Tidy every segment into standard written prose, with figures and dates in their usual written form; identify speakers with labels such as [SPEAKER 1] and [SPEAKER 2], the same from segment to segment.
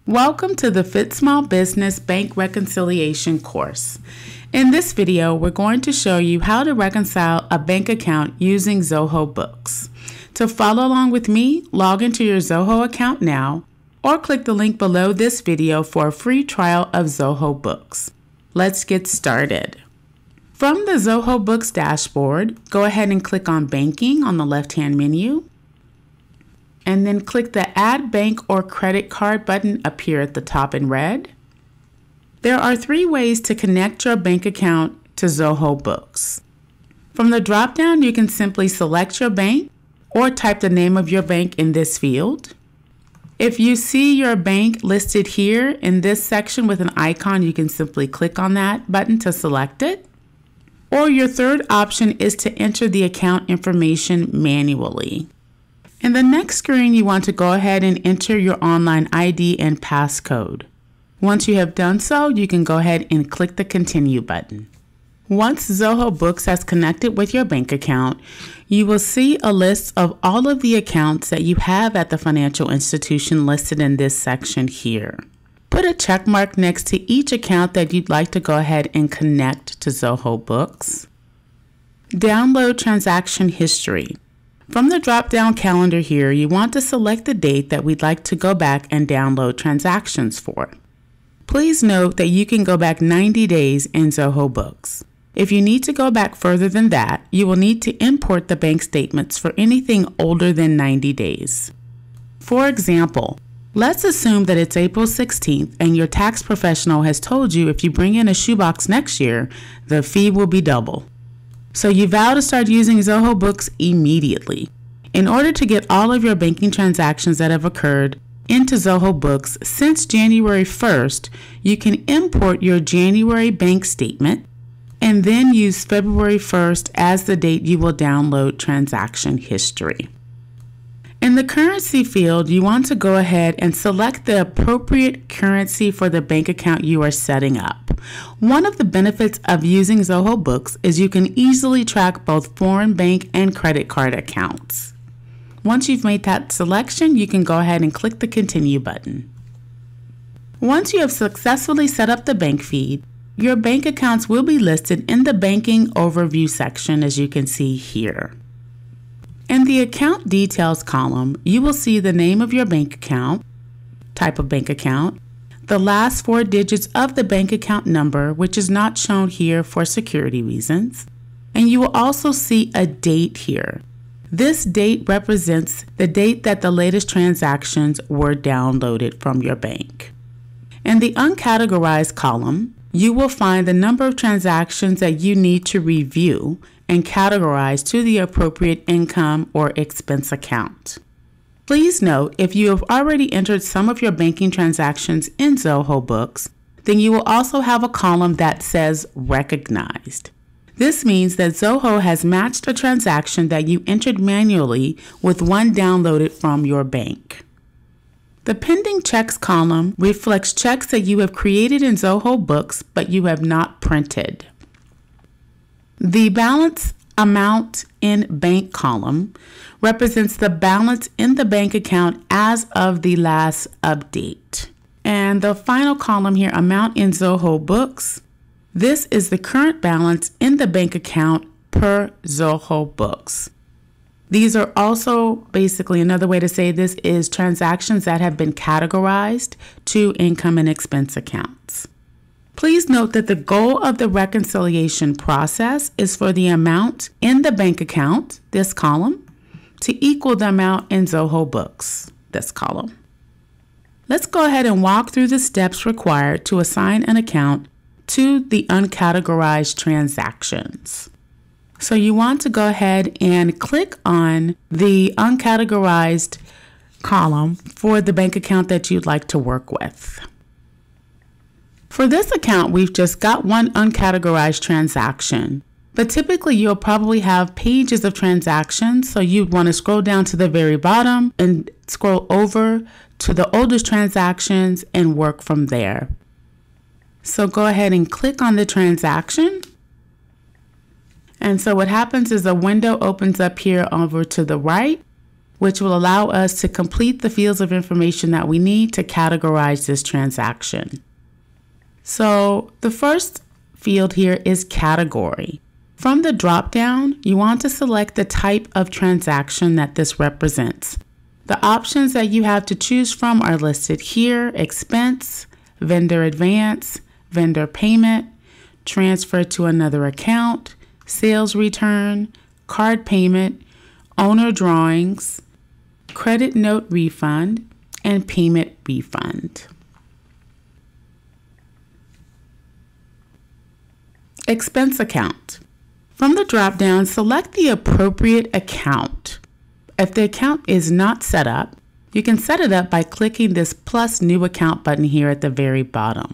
[SPEAKER 1] Welcome to the Fit Small Business Bank Reconciliation course. In this video, we're going to show you how to reconcile a bank account using Zoho Books. To follow along with me, log into your Zoho account now or click the link below this video for a free trial of Zoho Books. Let's get started. From the Zoho Books dashboard, go ahead and click on Banking on the left-hand menu, and then click the Add Bank or Credit Card button up here at the top in red. There are 3 ways to connect your bank account to Zoho Books. From the drop-down, you can simply select your bank or type the name of your bank in this field. If you see your bank listed here in this section with an icon, you can simply click on that button to select it. Or your third option is to enter the account information manually. In the next screen, you want to go ahead and enter your online ID and passcode. Once you have done so, you can go ahead and click the Continue button. Once Zoho Books has connected with your bank account, you will see a list of all of the accounts that you have at the financial institution listed in this section here. Put a check mark next to each account that you'd like to go ahead and connect to Zoho Books. Download transaction history. From the drop-down calendar here, you want to select the date that we'd like to go back and download transactions for. Please note that you can go back 90 days in Zoho Books. If you need to go back further than that, you will need to import the bank statements for anything older than 90 days. For example, let's assume that it's April 16th and your tax professional has told you if you bring in a shoebox next year, the fee will be double. So you vow to start using Zoho Books immediately. In order to get all of your banking transactions that have occurred into Zoho Books since January 1st, you can import your January bank statement and then use February 1st as the date you will download transaction history. In the currency field, you want to go ahead and select the appropriate currency for the bank account you are setting up. One of the benefits of using Zoho Books is you can easily track both foreign bank and credit card accounts. Once you've made that selection, you can go ahead and click the Continue button. Once you have successfully set up the bank feed, your bank accounts will be listed in the Banking Overview section, as you can see here. In the Account Details column, you will see the name of your bank account, type of bank account, the last 4 digits of the bank account number, which is not shown here for security reasons, and you will also see a date here. This date represents the date that the latest transactions were downloaded from your bank. In the Uncategorized column, you will find the number of transactions that you need to review and categorize to the appropriate income or expense account. Please note, if you have already entered some of your banking transactions in Zoho Books, then you will also have a column that says Recognized. This means that Zoho has matched a transaction that you entered manually with one downloaded from your bank. The Pending Checks column reflects checks that you have created in Zoho Books but you have not printed. The Balance Amount in Bank column represents the balance in the bank account as of the last update. And the final column here, Amount in Zoho Books, this is the current balance in the bank account per Zoho Books. These are also basically, another way to say this is transactions that have been categorized to income and expense accounts. Please note that the goal of the reconciliation process is for the amount in the bank account, this column, to equal the amount in Zoho Books, this column. Let's go ahead and walk through the steps required to assign an account to the uncategorized transactions. So you want to go ahead and click on the uncategorized column for the bank account that you'd like to work with. For this account, we've just got one uncategorized transaction, but typically you'll probably have pages of transactions, so you'd want to scroll down to the very bottom and scroll over to the oldest transactions and work from there. So go ahead and click on the transaction. And so what happens is a window opens up here over to the right, which will allow us to complete the fields of information that we need to categorize this transaction. So the first field here is category. From the drop-down, you want to select the type of transaction that this represents. The options that you have to choose from are listed here: expense, vendor advance, vendor payment, transfer to another account, sales return, card payment, owner drawings, credit note refund, and payment refund. Expense account. From the drop-down, select the appropriate account. If the account is not set up, you can set it up by clicking this plus new account button here at the very bottom.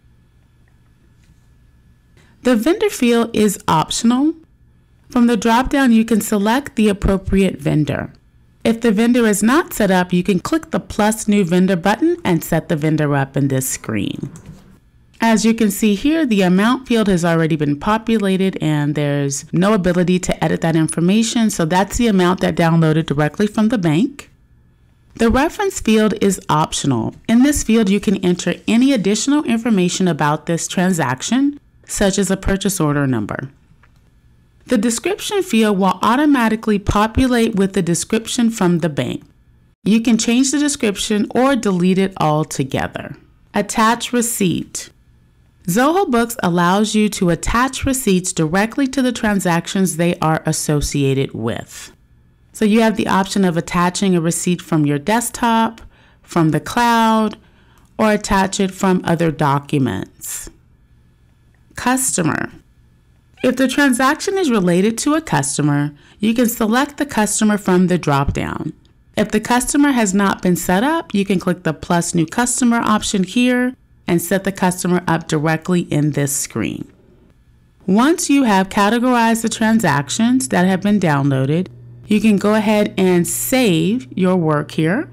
[SPEAKER 1] The vendor field is optional. From the drop-down, you can select the appropriate vendor. If the vendor is not set up, you can click the plus new vendor button and set the vendor up in this screen. As you can see here, the amount field has already been populated and there's no ability to edit that information, so that's the amount that downloaded directly from the bank. The reference field is optional. In this field, you can enter any additional information about this transaction, such as a purchase order number. The description field will automatically populate with the description from the bank. You can change the description or delete it altogether. Attach receipt. Zoho Books allows you to attach receipts directly to the transactions they are associated with. So you have the option of attaching a receipt from your desktop, from the cloud, or attach it from other documents. Customer. If the transaction is related to a customer, you can select the customer from the drop-down. If the customer has not been set up, you can click the plus new customer option here and set the customer up directly in this screen. Once you have categorized the transactions that have been downloaded, you can go ahead and save your work here.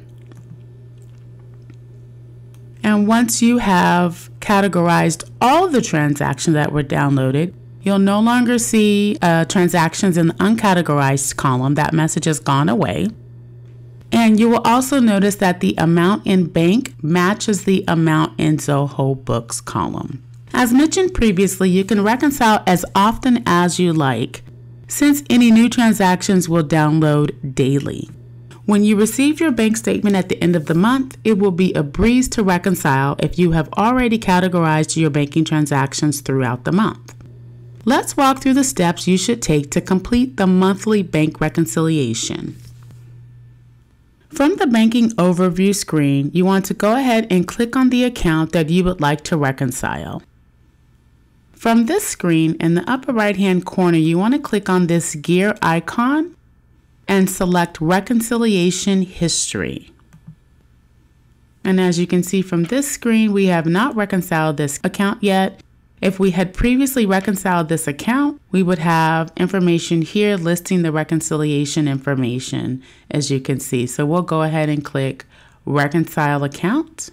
[SPEAKER 1] And once you have categorized all the transactions that were downloaded, you'll no longer see transactions in the uncategorized column. That message has gone away. And you will also notice that the amount in bank matches the amount in Zoho Books column. As mentioned previously, you can reconcile as often as you like, since any new transactions will download daily. When you receive your bank statement at the end of the month, it will be a breeze to reconcile if you have already categorized your banking transactions throughout the month. Let's walk through the steps you should take to complete the monthly bank reconciliation. From the banking overview screen, you want to go ahead and click on the account that you would like to reconcile. From this screen, in the upper right-hand corner, you want to click on this gear icon and select Reconciliation History. And as you can see from this screen, we have not reconciled this account yet. If we had previously reconciled this account, we would have information here listing the reconciliation information, as you can see. So we'll go ahead and click Reconcile Account.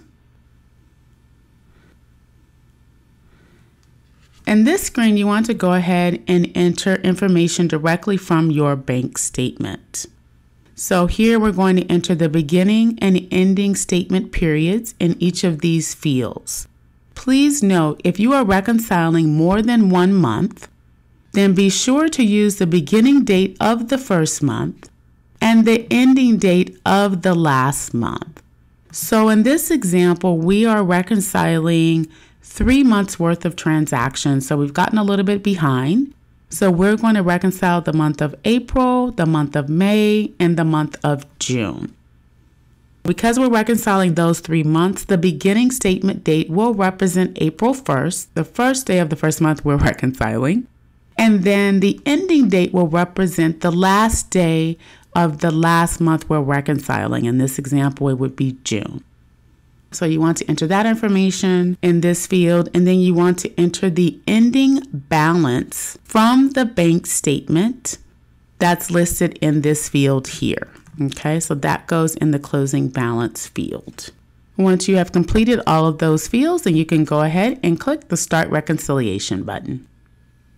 [SPEAKER 1] In this screen, you want to go ahead and enter information directly from your bank statement. So here we're going to enter the beginning and ending statement periods in each of these fields. Please note, if you are reconciling more than 1 month, then be sure to use the beginning date of the first month and the ending date of the last month. So in this example, we are reconciling 3 months worth of transactions. So we've gotten a little bit behind. So we're going to reconcile the month of April, the month of May, and the month of June. Because we're reconciling those 3 months, the beginning statement date will represent April 1st, the first day of the first month we're reconciling. And then the ending date will represent the last day of the last month we're reconciling. In this example, it would be June. So you want to enter that information in this field, and then you want to enter the ending balance from the bank statement that's listed in this field here. Okay, so that goes in the closing balance field. Once you have completed all of those fields, then you can go ahead and click the Start Reconciliation button.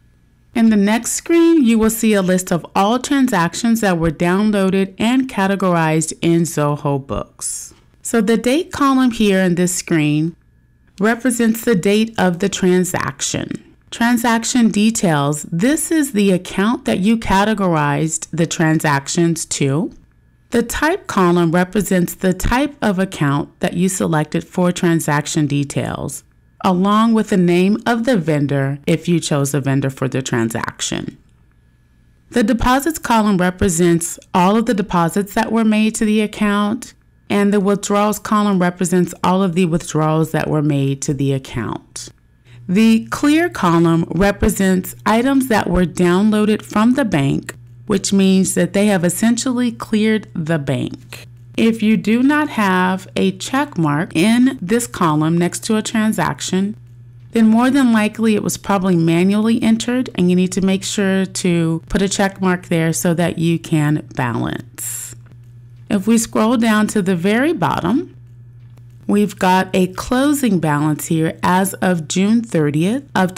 [SPEAKER 1] In the next screen, you will see a list of all transactions that were downloaded and categorized in Zoho Books. So the date column here in this screen represents the date of the transaction. Transaction details, this is the account that you categorized the transactions to. The type column represents the type of account that you selected for transaction details, along with the name of the vendor if you chose a vendor for the transaction. The deposits column represents all of the deposits that were made to the account, and the withdrawals column represents all of the withdrawals that were made to the account. The clear column represents items that were downloaded from the bank, which means that they have essentially cleared the bank. If you do not have a check mark in this column next to a transaction, then more than likely it was probably manually entered, and you need to make sure to put a check mark there so that you can balance. If we scroll down to the very bottom, we've got a closing balance here as of June 30th of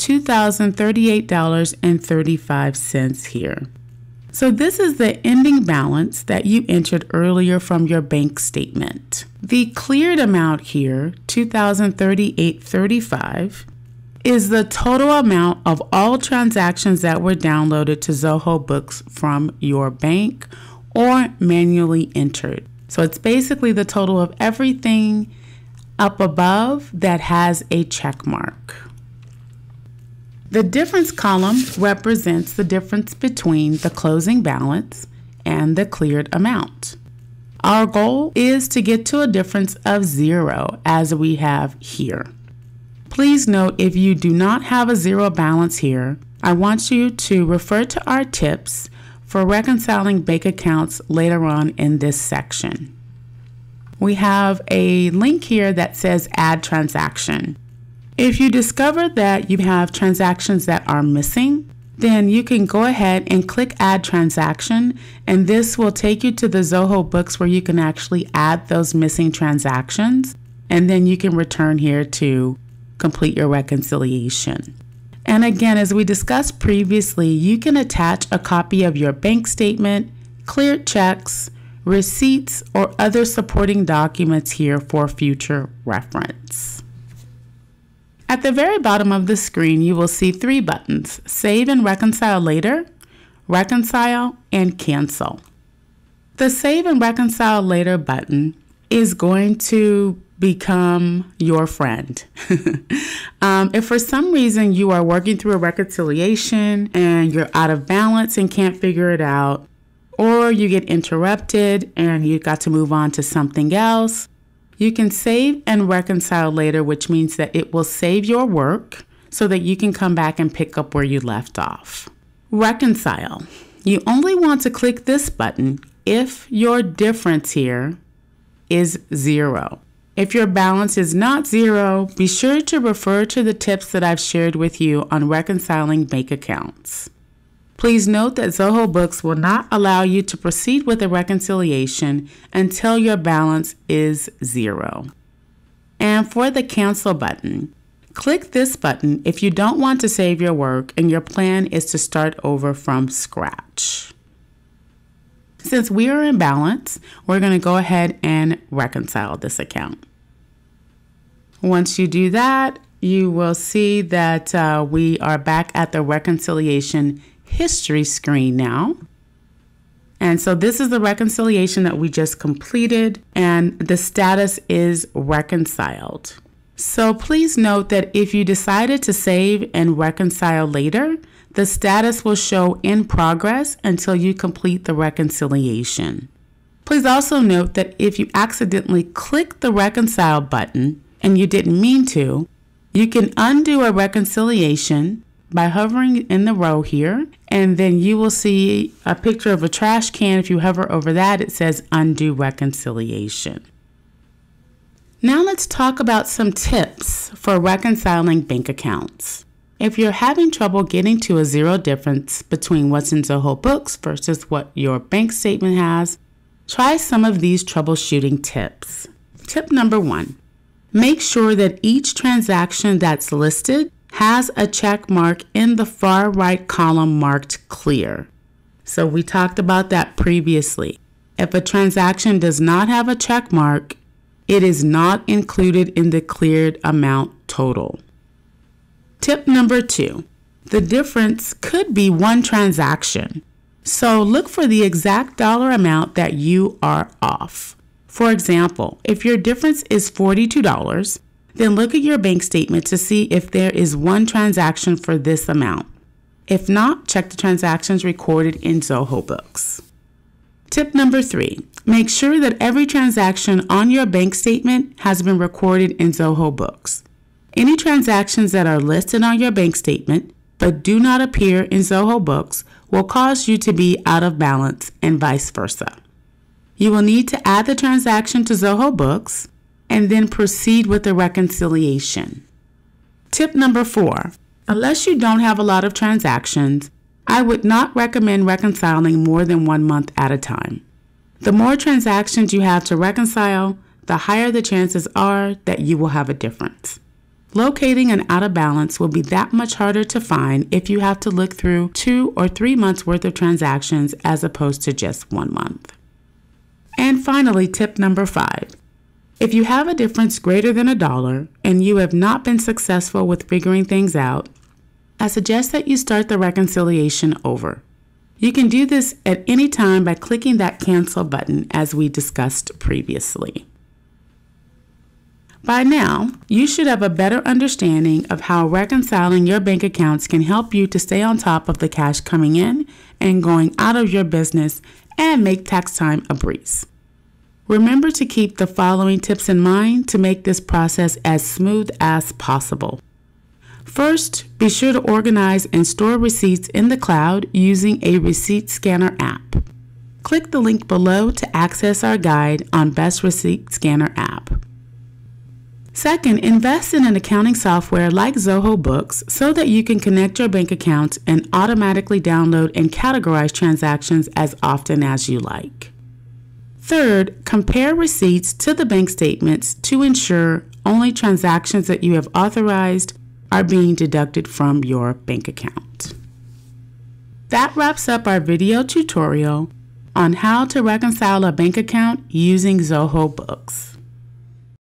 [SPEAKER 1] $2,038.35 here. So this is the ending balance that you entered earlier from your bank statement. The cleared amount here, $2,038.35, is the total amount of all transactions that were downloaded to Zoho Books from your bank or manually entered. So it's basically the total of everything up above that has a check mark. The difference column represents the difference between the closing balance and the cleared amount. Our goal is to get to a difference of 0 as we have here. Please note, if you do not have a 0 balance here, I want you to refer to our tips for reconciling bank accounts later on in this section. We have a link here that says Add Transaction. If you discover that you have transactions that are missing, then you can go ahead and click Add Transaction, and this will take you to the Zoho Books where you can actually add those missing transactions, and then you can return here to complete your reconciliation. And again, as we discussed previously, you can attach a copy of your bank statement, cleared checks, receipts, or other supporting documents here for future reference. At the very bottom of the screen, you will see 3 buttons: Save and Reconcile Later, Reconcile, and Cancel. The Save and Reconcile Later button is going to become your friend. If for some reason you are working through a reconciliation and you're out of balance and can't figure it out, or you get interrupted and you've got to move on to something else, you can save and reconcile later, which means that it will save your work so that you can come back and pick up where you left off. Reconcile. You only want to click this button if your difference here is 0. If your balance is not 0, be sure to refer to the tips that I've shared with you on reconciling bank accounts. Please note that Zoho Books will not allow you to proceed with a reconciliation until your balance is 0. And for the Cancel button, click this button if you don't want to save your work and your plan is to start over from scratch. Since we are in balance, we're going to go ahead and reconcile this account. Once you do that, you will see that we are back at the reconciliation history screen now. And so this is the reconciliation that we just completed, and the status is reconciled. So please note that if you decided to save and reconcile later, the status will show in progress until you complete the reconciliation. Please also note that if you accidentally click the reconcile button and you didn't mean to, you can undo a reconciliation by hovering in the row here, and then you will see a picture of a trash can. If you hover over that, it says Undo Reconciliation. Now let's talk about some tips for reconciling bank accounts. If you're having trouble getting to a 0 difference between what's in Zoho Books versus what your bank statement has, try some of these troubleshooting tips. Tip number 1, make sure that each transaction that's listed has a check mark in the far right column marked clear. So we talked about that previously. If a transaction does not have a check mark, it is not included in the cleared amount total. Tip number 2. The difference could be one transaction. So look for the exact dollar amount that you are off. For example, if your difference is $42, then look at your bank statement to see if there is one transaction for this amount. If not, check the transactions recorded in Zoho Books. Tip number 3. Make sure that every transaction on your bank statement has been recorded in Zoho Books. Any transactions that are listed on your bank statement but do not appear in Zoho Books will cause you to be out of balance and vice versa. You will need to add the transaction to Zoho Books and then proceed with the reconciliation. Tip number 4. Unless you don't have a lot of transactions, I would not recommend reconciling more than 1 month at a time. The more transactions you have to reconcile, the higher the chances are that you will have a difference. Locating an out of balance will be that much harder to find if you have to look through 2 or 3 months worth of transactions as opposed to just 1 month. And finally, tip number 5. If you have a difference greater than $1 and you have not been successful with figuring things out, I suggest that you start the reconciliation over. You can do this at any time by clicking that cancel button as we discussed previously. By now, you should have a better understanding of how reconciling your bank accounts can help you to stay on top of the cash coming in and going out of your business and make tax time a breeze. Remember to keep the following tips in mind to make this process as smooth as possible. First, be sure to organize and store receipts in the cloud using a receipt scanner app. Click the link below to access our guide on Best Receipt Scanner app. Second, invest in an accounting software like Zoho Books so that you can connect your bank accounts and automatically download and categorize transactions as often as you like. Third, compare receipts to the bank statements to ensure only transactions that you have authorized are being deducted from your bank account. That wraps up our video tutorial on how to reconcile a bank account using Zoho Books.